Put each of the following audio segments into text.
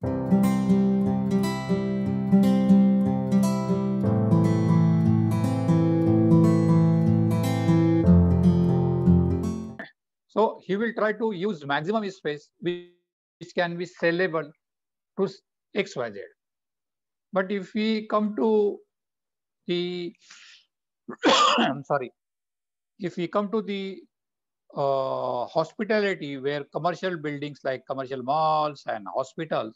So he will try to use maximum space which can be sellable to XYZ. But if we come to the I'm sorry, if we come to the hospitality, where commercial buildings like commercial malls and hospitals,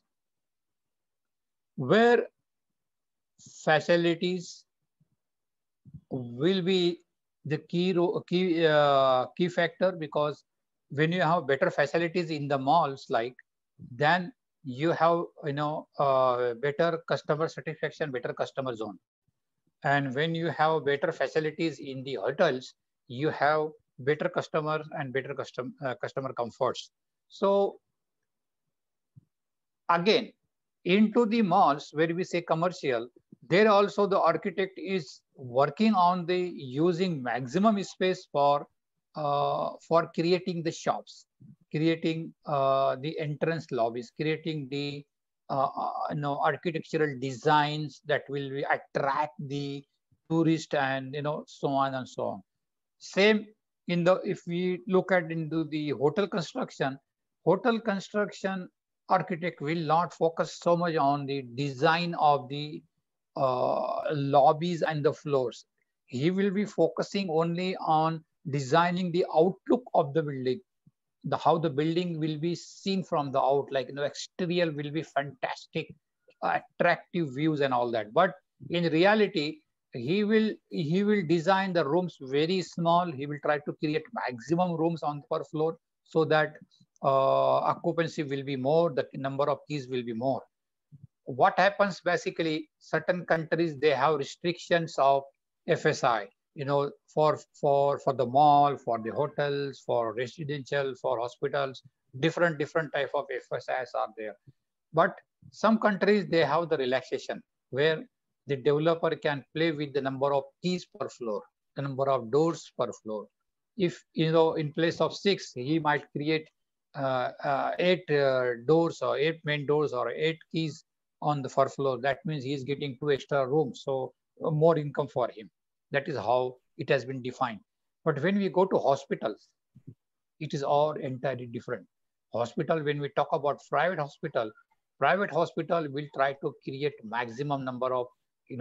where facilities will be the key factor, because when you have better facilities in the malls, like, then you have better customer satisfaction, better customer zone. And when you have better facilities in the hotels, you have better customers and better customer comforts. So again, into the malls where we say commercial, there also the architect is working on the using maximum space for creating the shops, creating the entrance lobbies, creating the architectural designs that will attract the tourist, and so on and so on. Same in the, if we look at into the hotel construction architect will not focus so much on the design of the lobbies and the floors. He will be focusing only on designing the outlook of the building, how the building will be seen from the out, like exterior will be fantastic, attractive views and all that. But in reality, he will design the rooms very small. He will try to create maximum rooms on per floor, so that occupancy will be more, the number of keys will be more. What happens basically, certain countries, they have restrictions of FSI, for the mall, for the hotels, for residential, for hospitals, different type of FSIs are there. But some countries, they have the relaxation where the developer can play with the number of keys per floor, the number of doors per floor. If in place of 6, he might create 8 doors, or 8 main doors, or 8 keys on the first floor. That means he is getting 2 extra rooms, so more income for him. That is how it has been defined. But when we go to hospitals, it is all entirely different. Hospital, when we talk about private hospital will try to create maximum number of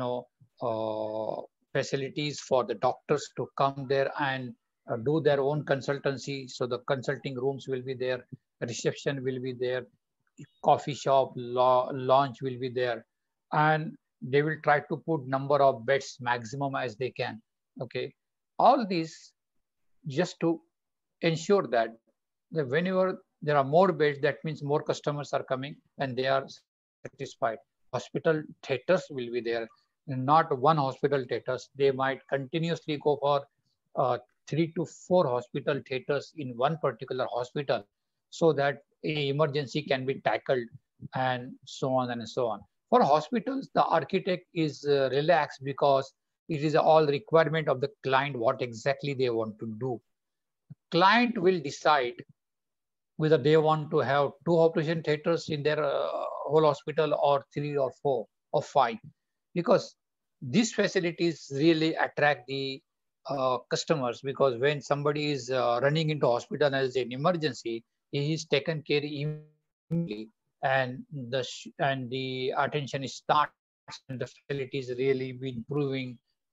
facilities for the doctors to come there and do their own consultancy. So the consulting rooms will be there, reception will be there, coffee shop, lounge will be there, and they will try to put number of beds maximum as they can. Okay, all these just to ensure that whenever there are more beds, that means more customers are coming and they are satisfied. Hospital theaters will be there, not one hospital theaters. They might continuously go for 3 to 4 hospital theaters in one particular hospital, so that a emergency can be tackled, and so on and so on. For hospitals, the architect is relaxed, because it is all requirement of the client, what exactly they want to do. Client will decide whether they want to have 2 operation theaters in their whole hospital, or 3 or 4 or 5, because these facilities really attract the customers, because when somebody is running into hospital as an emergency, he is taken care immediately, and the attention starts, and the facilities really be improving,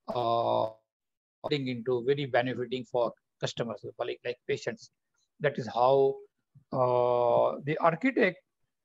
into very benefiting for customers, like patients. That is how the architect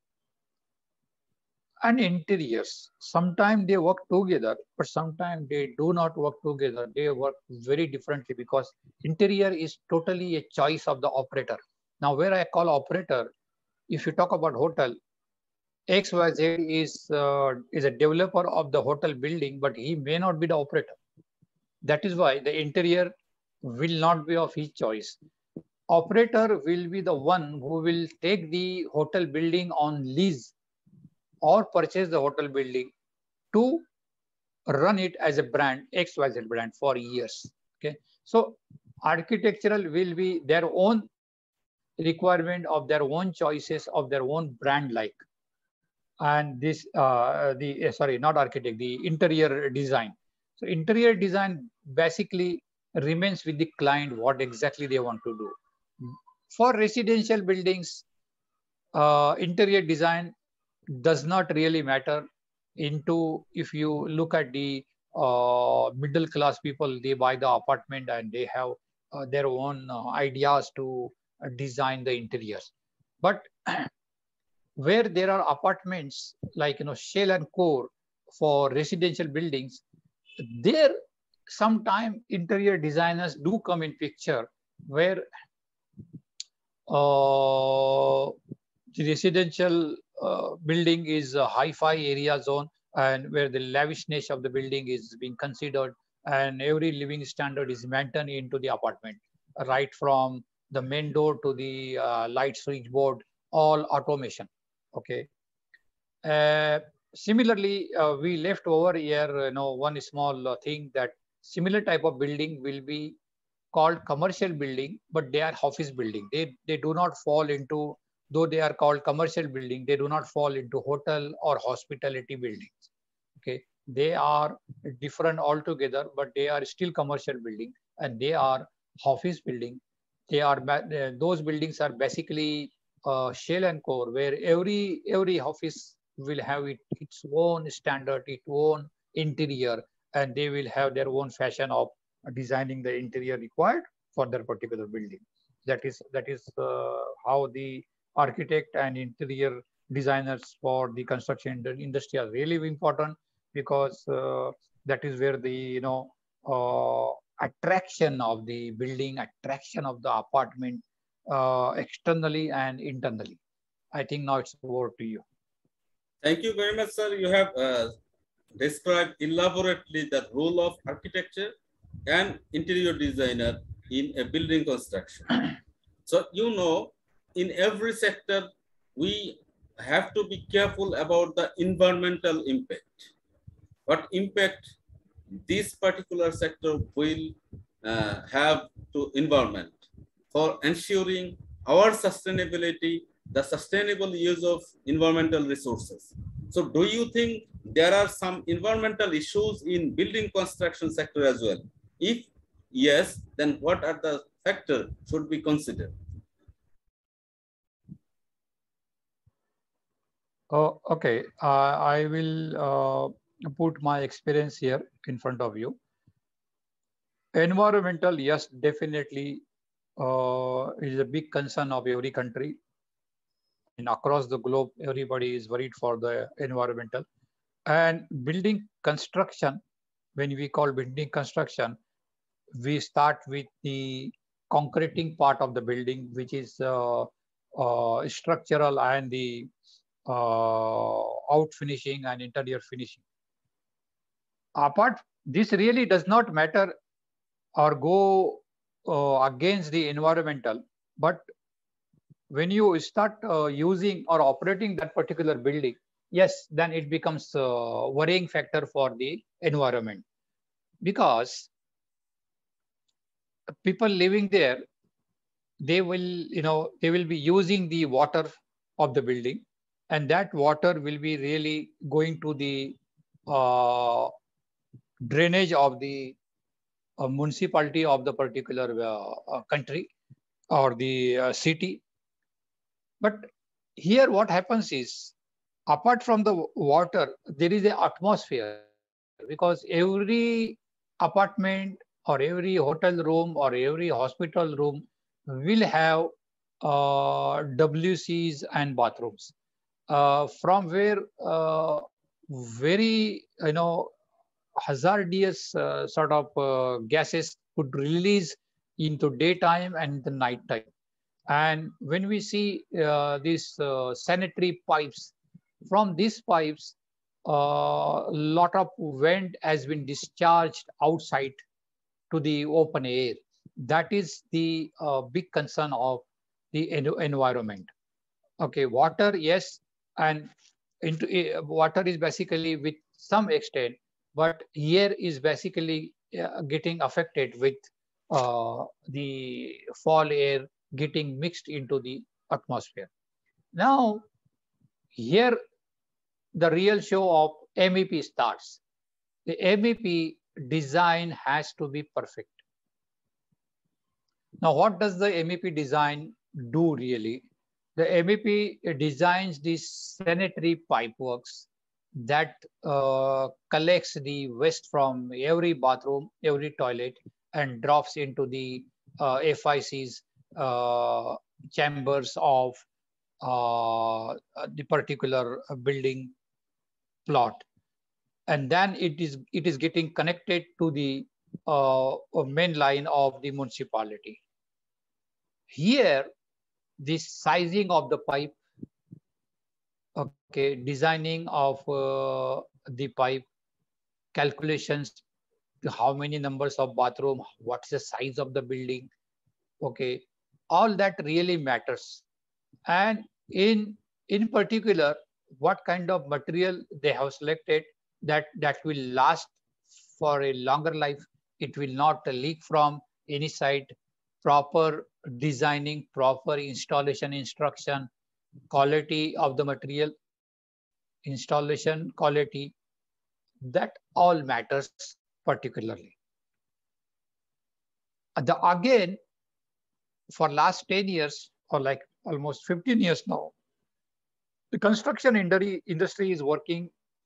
and interiors, sometimes they work together, but sometimes they do not work together. They work very differently, because interior is totally a choice of the operator. Now, where I call operator, if you talk about hotel, XYZ is a developer of the hotel building, but he may not be the operator. That is why the interior will not be of his choice. Operator will be the one who will take the hotel building on lease, or purchase the hotel building to run it as a brand, XYZ brand, for years. Okay, so architectural will be their own requirement, of their own choices, of their own brand like. and this sorry, not architect, the interior design. So interior design basically remains with the client what exactly they want to do. For residential buildings, interior design does not really matter. Into if you look at the middle class people, they buy the apartment and they have their own ideas to design the interiors. But where there are apartments like shell and core for residential buildings, there sometime interior designers do come in picture, where the residential building is a hi-fi area zone, and where the lavishness of the building is being considered, and every living standard is maintained into the apartment, right from the main door to the light switchboard, all automation. Okay. Uh, Similarly, we left over here, one small thing, that similar type of building will be called commercial building, but they are office building. They do not fall into, though they are called commercial building, they do not fall into hotel or hospitality buildings. Okay, they are different altogether, but they are still commercial building, and they are office building. They are those buildings are basically shell and core, where every office will have its own standard, its own interior, and they will have their own fashion of designing the interior required for their particular building. That is how the architect and interior designers for the construction industry are really important, because that is where the uh, attraction of the building, attraction of the apartment, externally and internally. I think now it's over to you. Thank you very much, sir. You have described elaborately the role of architecture and interior designer in a building construction. So, in every sector, we have to be careful about the environmental impact. What impact this particular sector will have to environment for ensuring our sustainability, the sustainable use of environmental resources. So do you think there are some environmental issues in building construction sector as well? If yes, then what are the factors should be considered? Okay, I will put my experience here in front of you. Environmental, yes, definitely is a big concern of every country. And across the globe, everybody is worried for the environmental. And building construction, when we call building construction, we start with the concreting part of the building, which is structural, and the out finishing and interior finishing. Apart, this really does not matter or go against the environmental, but when you start using or operating that particular building, yes, then it becomes a worrying factor for the environment, because people living there, they will be using the water of the building, and that water will be really going to the uh, drainage of the municipality of the particular country or the city. But here what happens is, apart from the water, there is an atmosphere, because every apartment or every hotel room or every hospital room will have WCs and bathrooms, from where very hazardous sort of gases could release into daytime and the night time. And when we see these sanitary pipes, from these pipes, a lot of vent has been discharged outside to the open air. That is the big concern of the environment. Okay, water, yes, and into water is basically with some extent, but air is basically getting affected with the fall air getting mixed into the atmosphere. Now, here the real show of MEP starts. The MEP design has to be perfect. Now, what does the MEP design do really? The MEP designs these sanitary pipeworks that collects the waste from every bathroom, every toilet, and drops into the FIC's chambers of the particular building plot, and then it is getting connected to the main line of the municipality. Here, the sizing of the pipe, okay, designing of the pipe, calculations, how many numbers of bathroom, what's the size of the building, okay, all that really matters. And in particular, what kind of material they have selected that will last for a longer life. It will not leak from any side. Proper designing, proper installation instruction, quality of the material, installation quality, that all matters particularly. Again, for last 10 years or like almost 15 years now, the construction industry is working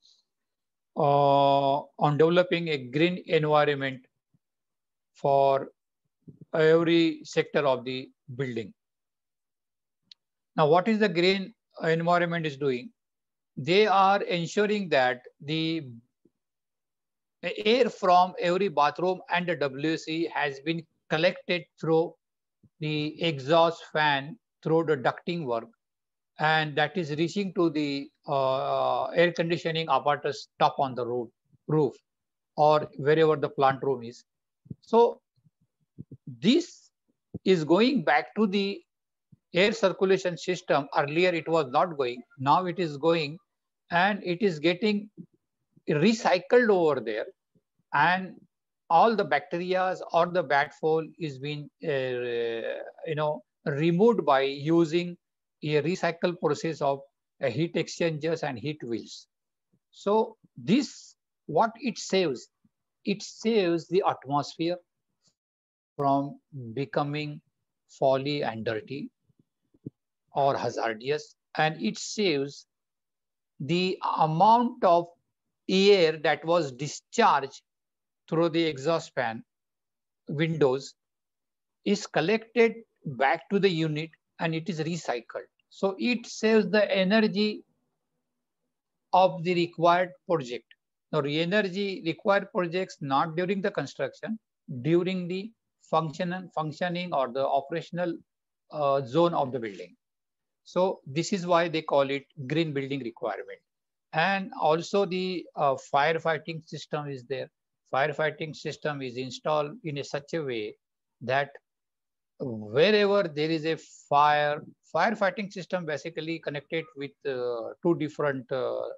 on developing a green environment for every sector of the building. Now, what is the green environment is doing? They are ensuring that the air from every bathroom and the WC has been collected through the exhaust fan, through the ducting work, and that is reaching to the air conditioning apparatus top on the roof or wherever the plant room is. So this is going back to the air circulation system. Earlier it was not going, now it is going, and it is getting recycled over there, and all the bacteria or the bad fall is being removed by using a recycle process of heat exchangers and heat wheels. So this, what it saves the atmosphere from becoming foggy and dirty or hazardous, and it saves the amount of air that was discharged through the exhaust fan windows is collected back to the unit and it is recycled. So it saves the energy of the required project. Now, energy required projects not during the construction, during the functioning or the operational zone of the building. So this is why they call it green building requirement. And also the firefighting system is there. Firefighting system is installed in such a way that wherever there is a firefighting system basically connected with two different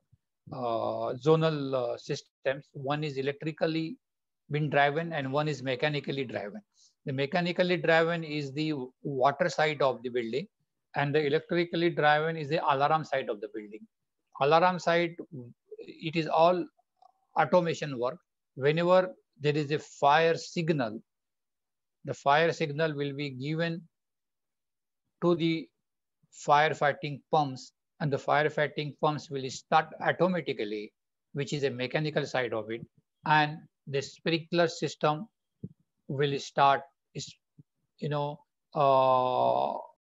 zonal systems. One is electrically been driven and one is mechanically driven. The mechanically driven is the water side of the building, and the electrically driven is the alarm side of the building. Alarm side, it is all automation work. Whenever there is a fire signal, the fire signal will be given to the firefighting pumps, and the firefighting pumps will start automatically, which is a mechanical side of it, and the sprinkler system will start